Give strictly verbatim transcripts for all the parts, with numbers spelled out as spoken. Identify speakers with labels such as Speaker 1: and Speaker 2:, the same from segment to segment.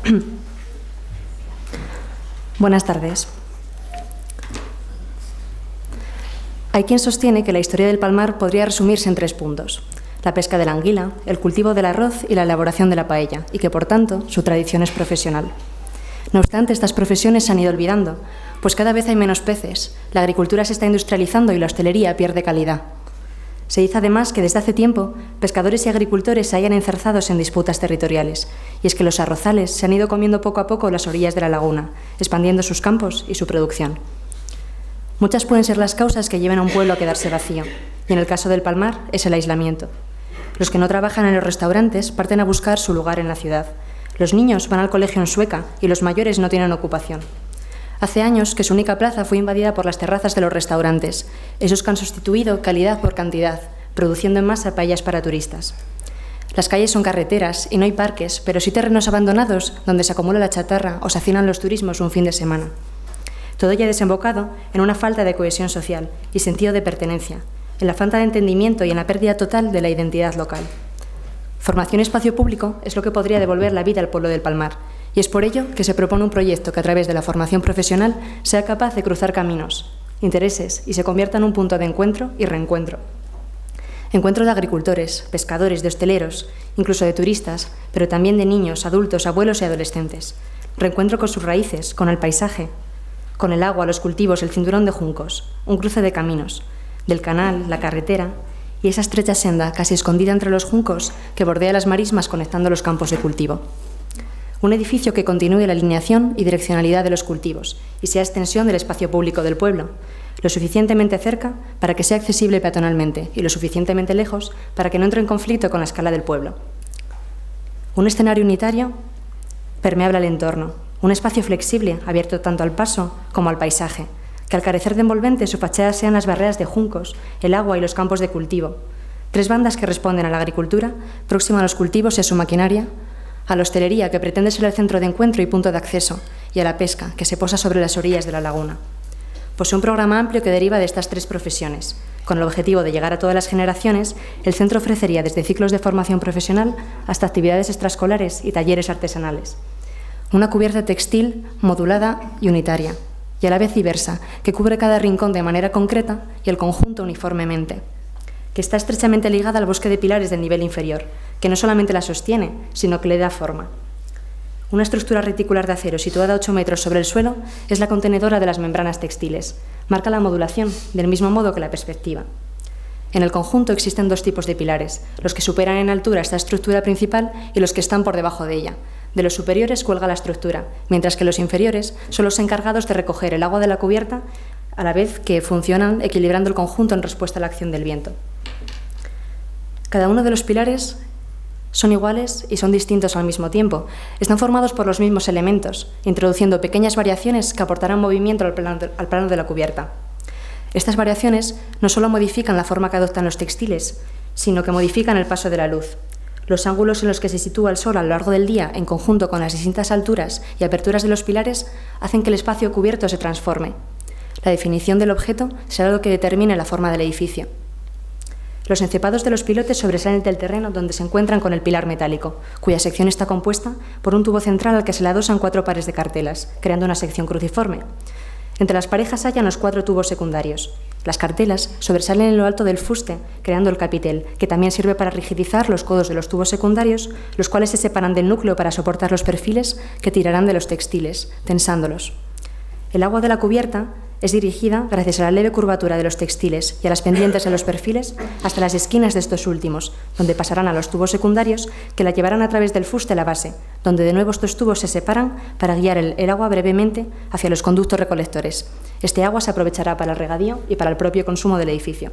Speaker 1: Buenas tardes. Hay quien sostiene que la historia del Palmar podría resumirse en tres puntos: la pesca de la anguila, el cultivo del arroz y la elaboración de la paella, y que, por tanto, su tradición es profesional. No obstante, estas profesiones se han ido olvidando, pues cada vez hay menos peces, la agricultura se está industrializando y la hostelería pierde calidad. Se dice además que desde hace tiempo pescadores y agricultores se hayan enzarzados en disputas territoriales, y es que los arrozales se han ido comiendo poco a poco las orillas de la laguna, expandiendo sus campos y su producción. Muchas pueden ser las causas que lleven a un pueblo a quedarse vacío, y en el caso del Palmar es el aislamiento. Los que no trabajan en los restaurantes parten a buscar su lugar en la ciudad. Los niños van al colegio en Sueca y los mayores no tienen ocupación. Hace años que su única plaza fue invadida por las terrazas de los restaurantes, esos que han sustituido calidad por cantidad, produciendo en masa paellas para turistas. Las calles son carreteras y no hay parques, pero sí terrenos abandonados donde se acumula la chatarra o se hacinan los turismos un fin de semana. Todo ya desembocado en una falta de cohesión social y sentido de pertenencia, en la falta de entendimiento y en la pérdida total de la identidad local. Formación y espacio público es lo que podría devolver la vida al pueblo del Palmar, y es por ello que se propone un proyecto que a través de la formación profesional sea capaz de cruzar caminos, intereses y se convierta en un punto de encuentro y reencuentro. Encuentro de agricultores, pescadores, de hosteleros, incluso de turistas, pero también de niños, adultos, abuelos y adolescentes. Reencuentro con sus raíces, con el paisaje, con el agua, los cultivos, el cinturón de juncos, un cruce de caminos, del canal, la carretera y esa estrecha senda casi escondida entre los juncos que bordea las marismas conectando los campos de cultivo. Un edificio que continúe la alineación y direccionalidad de los cultivos y sea extensión del espacio público del pueblo, lo suficientemente cerca para que sea accesible peatonalmente y lo suficientemente lejos para que no entre en conflicto con la escala del pueblo. Un escenario unitario permeable al entorno, un espacio flexible abierto tanto al paso como al paisaje, que al carecer de envolvente su fachada sean las barreras de juncos, el agua y los campos de cultivo. Tres bandas que responden a la agricultura, próxima a los cultivos y a su maquinaria, a la hostelería, que pretende ser el centro de encuentro y punto de acceso, y a la pesca, que se posa sobre las orillas de la laguna. Posee un programa amplio que deriva de estas tres profesiones. Con el objetivo de llegar a todas las generaciones, el centro ofrecería desde ciclos de formación profesional hasta actividades extraescolares y talleres artesanales. Una cubierta textil modulada y unitaria, y a la vez diversa, que cubre cada rincón de manera concreta y el conjunto uniformemente, que está estrechamente ligada al bosque de pilares del nivel inferior, que no solamente la sostiene, sino que le da forma. Una estructura reticular de acero situada a ocho metros sobre el suelo es la contenedora de las membranas textiles. Marca la modulación, del mismo modo que la perspectiva. En el conjunto existen dos tipos de pilares, los que superan en altura esta estructura principal y los que están por debajo de ella. De los superiores cuelga la estructura, mientras que los inferiores son los encargados de recoger el agua de la cubierta a la vez que funcionan equilibrando el conjunto en respuesta a la acción del viento. Cada uno de los pilares son iguales y son distintos al mismo tiempo. Están formados por los mismos elementos, introduciendo pequeñas variaciones que aportarán movimiento al plano de, al plano de la cubierta. Estas variaciones no solo modifican la forma que adoptan los textiles, sino que modifican el paso de la luz. Los ángulos en los que se sitúa el sol a lo largo del día, en conjunto con las distintas alturas y aperturas de los pilares, hacen que el espacio cubierto se transforme. La definición del objeto será lo que determine la forma del edificio. Los encepados de los pilotes sobresalen del terreno donde se encuentran con el pilar metálico, cuya sección está compuesta por un tubo central al que se le adosan cuatro pares de cartelas, creando una sección cruciforme. Entre las parejas hallan los cuatro tubos secundarios. Las cartelas sobresalen en lo alto del fuste, creando el capitel, que también sirve para rigidizar los codos de los tubos secundarios, los cuales se separan del núcleo para soportar los perfiles que tirarán de los textiles, tensándolos. El agua de la cubierta es dirigida, gracias a la leve curvatura de los textiles y a las pendientes de los perfiles, hasta las esquinas de estos últimos, donde pasarán a los tubos secundarios que la llevarán a través del fuste a la base, donde de nuevo estos tubos se separan para guiar el, el agua brevemente hacia los conductos recolectores. Este agua se aprovechará para el regadío y para el propio consumo del edificio.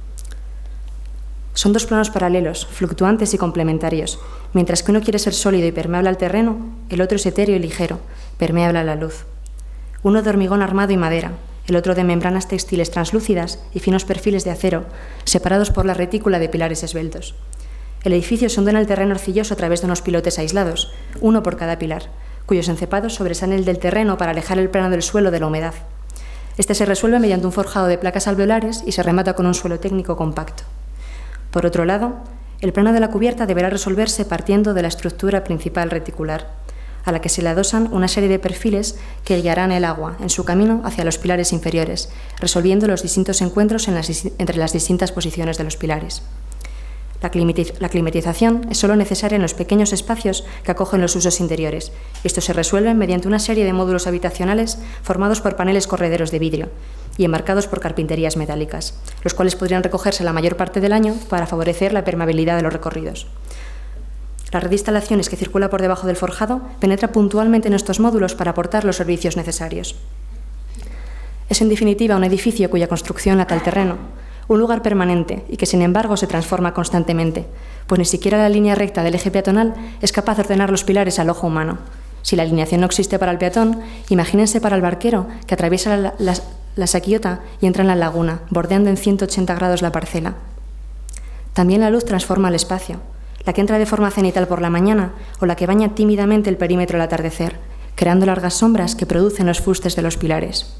Speaker 1: Son dos planos paralelos, fluctuantes y complementarios. Mientras que uno quiere ser sólido y permeable al terreno, el otro es etéreo y ligero, permeable a la luz. Uno de hormigón armado y madera, el otro de membranas textiles translúcidas y finos perfiles de acero, separados por la retícula de pilares esbeltos. El edificio se hunde en el terreno arcilloso a través de unos pilotes aislados, uno por cada pilar, cuyos encepados sobresalen del terreno para alejar el plano del suelo de la humedad. Este se resuelve mediante un forjado de placas alveolares y se remata con un suelo técnico compacto. Por otro lado, el plano de la cubierta deberá resolverse partiendo de la estructura principal reticular. a la que se le adosan una serie de perfiles que guiarán el agua en su camino hacia los pilares inferiores, resolviendo los distintos encuentros en las, entre las distintas posiciones de los pilares. La, climatiz la climatización es solo necesaria en los pequeños espacios que acogen los usos interiores. Esto se resuelve mediante una serie de módulos habitacionales formados por paneles correderos de vidrio y enmarcados por carpinterías metálicas, los cuales podrían recogerse la mayor parte del año para favorecer la permeabilidad de los recorridos. La red de instalaciones que circula por debajo del forjado penetra puntualmente en estos módulos para aportar los servicios necesarios. Es, en definitiva, un edificio cuya construcción ata el terreno, un lugar permanente y que, sin embargo, se transforma constantemente, pues ni siquiera la línea recta del eje peatonal es capaz de ordenar los pilares al ojo humano. Si la alineación no existe para el peatón, imagínense para el barquero que atraviesa la, la, la Saquiota y entra en la laguna, bordeando en ciento ochenta grados la parcela. También la luz transforma el espacio, la que entra de forma cenital por la mañana o la que baña tímidamente el perímetro al atardecer, creando largas sombras que producen los fustes de los pilares.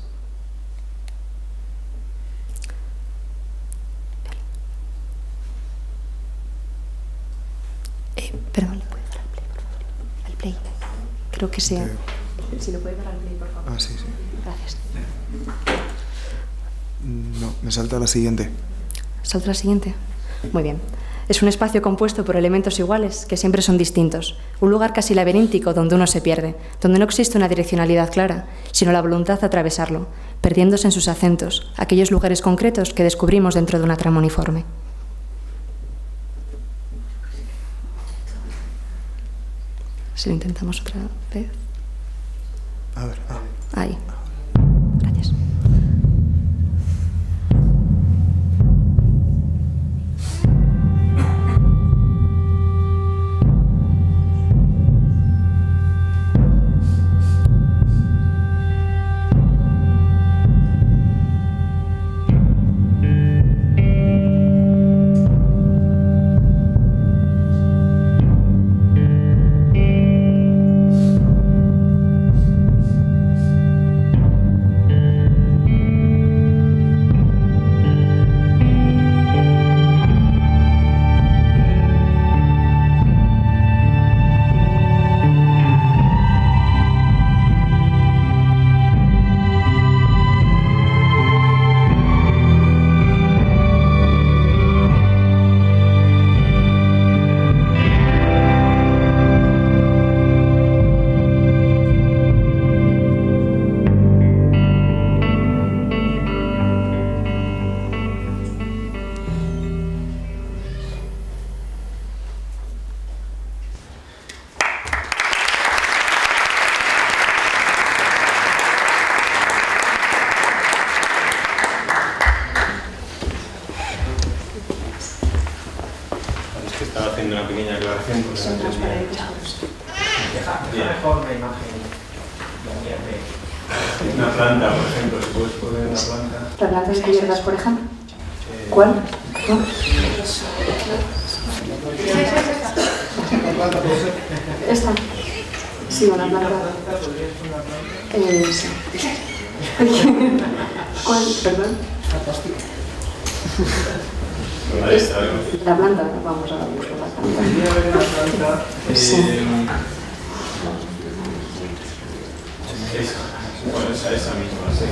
Speaker 1: Eh, perdón, ¿le puede dar al play, por favor? Al play. Creo que sea. Si lo puede dar al play, por favor.
Speaker 2: Ah, sí, sí.
Speaker 1: Gracias.
Speaker 2: No, me salta la siguiente.
Speaker 1: ¿Salta la siguiente? Muy bien. Es un espacio compuesto por elementos iguales que siempre son distintos, un lugar casi laberíntico donde uno se pierde, donde no existe una direccionalidad clara, sino la voluntad de atravesarlo, perdiéndose en sus acentos, aquellos lugares concretos que descubrimos dentro de una trama uniforme. Si lo intentamos otra vez.
Speaker 2: A ver. Ah.
Speaker 1: Ahí. Gracias.
Speaker 3: Estaba haciendo una pequeña aclaración.
Speaker 1: Son transparentes.
Speaker 3: Mejor la imagen. Una planta, por ejemplo, si puedes poner una planta.
Speaker 1: ¿Las plantas cubiertas, por ejemplo? ¿Cuál? ¿No? ¿Esta? Sí, una planta. Eh, sí. ¿Cuál? Perdón. Es la planta, vamos a buscar la planta.
Speaker 3: Podría haber una planta. Eh,
Speaker 1: Sí.
Speaker 3: Esa, bueno, esa, esa misma, sí.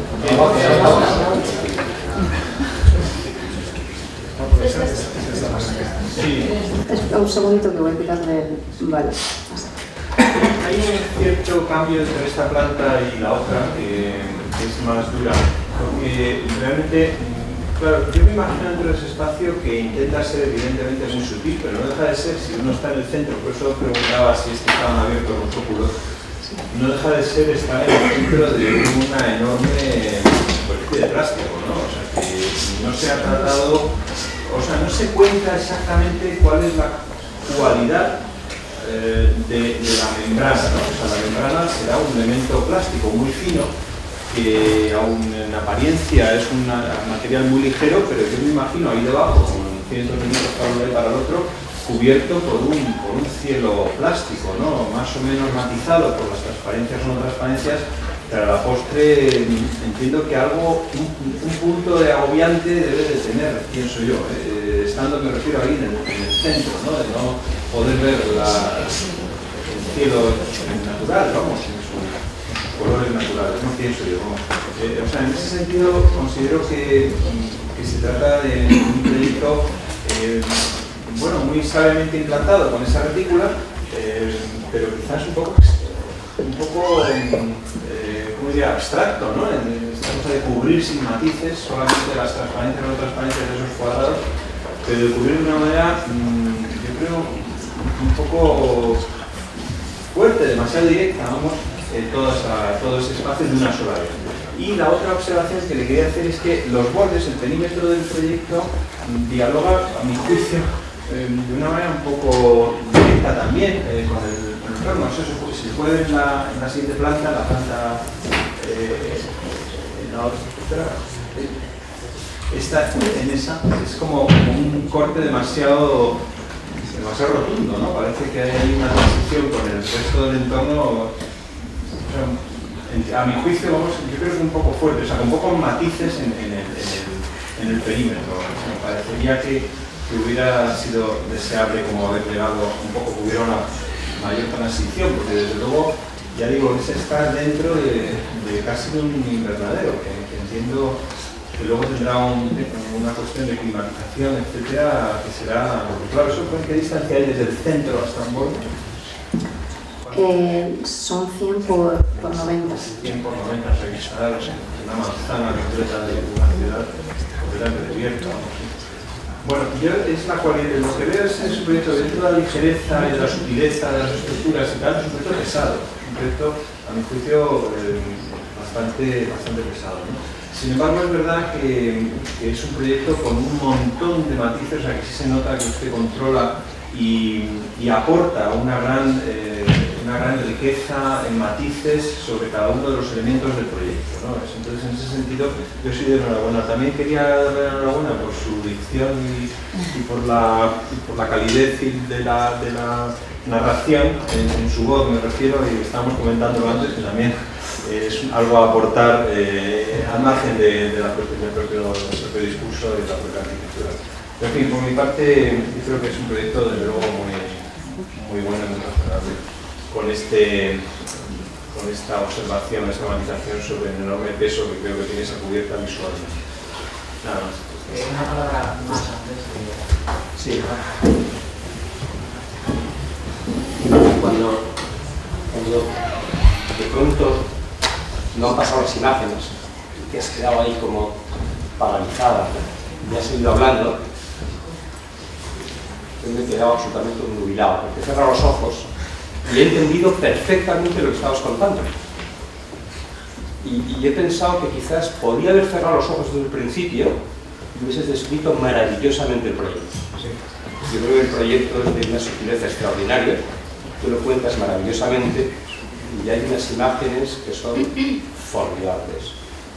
Speaker 3: Sí.
Speaker 1: Espera un segundito que voy a quitarle el... Vale.
Speaker 3: Hay un cierto cambio entre esta planta y la otra, que es más dura, porque realmente, claro, yo me imagino dentro de ese espacio que intenta ser evidentemente muy sutil, pero no deja de ser, si uno está en el centro, por eso preguntaba si es que estaban abiertos los óculos, no deja de ser estar en el centro de una enorme superficie de plástico, ¿no? O sea, que no se ha tratado, o sea, no se cuenta exactamente cuál es la cualidad eh, de, de la membrana, ¿no? O sea, la membrana será un elemento plástico muy fino, que aún en apariencia es un material muy ligero, pero yo me imagino ahí debajo, con cientos de metros para un lado y para el otro, cubierto por un, por un cielo plástico, ¿no? Más o menos matizado por las transparencias o no transparencias, pero a la postre entiendo que algo, un, un punto de agobiante debe de tener, pienso yo, eh, estando, me refiero ahí en el, en el centro, ¿no? De no poder ver la, cielo natural, vamos, en sus colores naturales, no pienso yo, vamos. Eh, o sea, en ese sentido considero que, que se trata de un proyecto eh, bueno, muy sabiamente implantado con esa retícula, eh, pero quizás un poco, un poco eh, ¿cómo diría? Abstracto, ¿no? En esta cosa de cubrir sin matices, solamente las transparencias o no transparencias de esos cuadrados, pero de cubrir de una manera, mmm, yo creo, un poco fuerte, demasiado directa, vamos, eh, todo, esa, todo ese espacio de una sola vez. Y la otra observación que le quería hacer es que los bordes, el perímetro del proyecto, dialoga, a mi juicio, eh, de una manera un poco directa también eh, con el entorno. No sé si se puede ver en la, en la siguiente planta, la planta eh, en la otra, esta, en esa, es como un corte demasiado, demasiado rotundo, ¿no? Parece que hay una transición con el resto del entorno. O sea, a mi juicio, vamos, yo creo que es un poco fuerte, o sea, con pocos matices en, en, el, en, el, en el perímetro. O sea, me parecería que, que hubiera sido deseable como haber llegado un poco, que hubiera una mayor transición, porque desde luego, ya digo, es estar dentro de, de casi de un invernadero, que, que entiendo que luego tendrá un, una cuestión de climatización, etcétera, que será, claro, ¿eso con qué distancia hay desde el centro hasta un borde?
Speaker 1: Eh, son cien por, por noventa.
Speaker 3: cien por noventa, o sea, que estará una manzana completa de una ciudad completamente desierta. Bueno, yo es la cualidad, lo que veo es, es un proyecto de toda la ligereza y de la sutileza de las estructuras y tal, es un proyecto pesado, un proyecto, a mi juicio, eh, bastante, bastante pesado, ¿no? Sin embargo, es verdad que, que es un proyecto con un montón de matices, o sea, que sí se nota que usted controla y, y aporta una gran, eh, una gran riqueza en matices sobre cada uno de los elementos del proyecto, ¿no? Entonces, en ese sentido, yo soy de enhorabuena. También quería darle enhorabuena por su dicción y, y, por, la, y por la calidez de la, de la narración en, en su voz, me refiero, y estábamos comentándolo antes, que también es algo a aportar eh, al margen de, de la propia, del, propio, del propio discurso y de la propia arquitectura. Pero, en fin, por mi parte, yo creo que es un proyecto, desde luego, muy, muy bueno y muy razonable, con, este, con esta observación, esta matización sobre el enorme peso que creo que tiene esa cubierta visual. Nada más.
Speaker 4: Eh, una palabra más antes de...
Speaker 3: Sí.
Speaker 4: Cuando, cuando de pronto no han pasado las imágenes y te has quedado ahí como paralizada, ¿no? Y has seguido hablando, yo me he quedado absolutamente nubilado, porque he cerrado los ojos y he entendido perfectamente lo que estabas contando. Y, y he pensado que quizás podía haber cerrado los ojos desde el principio y hubieses descrito maravillosamente el proyecto. Sí. Yo creo que el proyecto es de una sutileza extraordinaria, tú lo cuentas maravillosamente y hay unas imágenes que son formidables.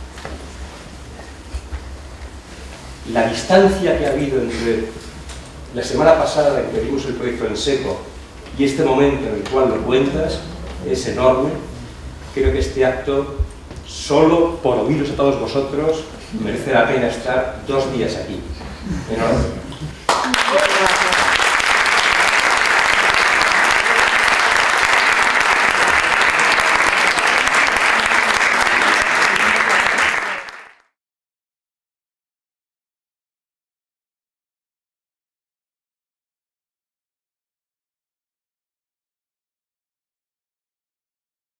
Speaker 4: La distancia que ha habido entre la semana pasada en que vimos el proyecto en seco y este momento en el cual lo cuentas es enorme. Creo que este acto, solo por oíros a todos vosotros, merece la pena estar dos días aquí. Enorme.